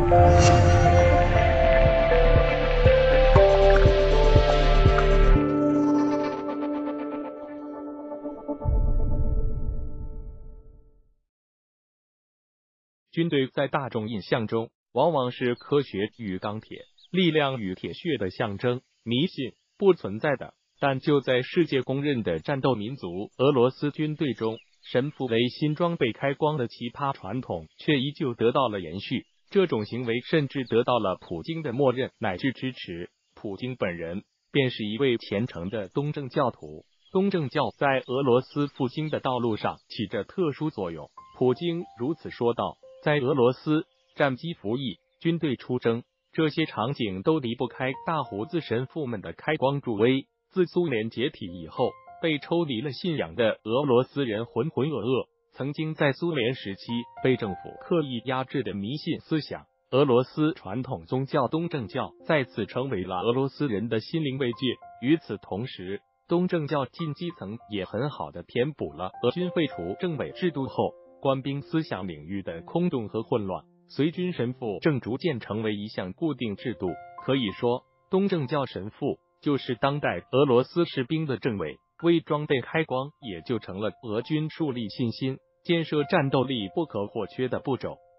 军队在大众印象中，往往是科学与钢铁、力量与铁血的象征，迷信不存在的。但就在世界公认的战斗民族俄罗斯军队中，神父为新装备开光的奇葩传统却依旧得到了延续。这种行为甚至得到了普京的默认乃至支持。普京本人便是一位虔诚的东正教徒，东正教在俄罗斯复兴的道路上起着特殊作用。普京如此说道。在俄罗斯，战机服役，军队出征，这些场景都离不开大胡子神父们的开光助威。自苏联解体以后，被抽离了信仰的俄罗斯人浑浑噩噩，曾经在苏联时期被政府刻意压制的迷信思想，俄罗斯传统宗教东正教再次成为了俄罗斯人的心灵慰藉。与此同时，东正教近基层也很好的填补了俄军废除政委制度后官兵思想领域的空洞和混乱，随军神父正逐渐成为一项固定制度。可以说，东正教神父就是当代俄罗斯士兵的政委，为装备开光也就成了俄军树立信心、建设战斗力不可或缺的步骤。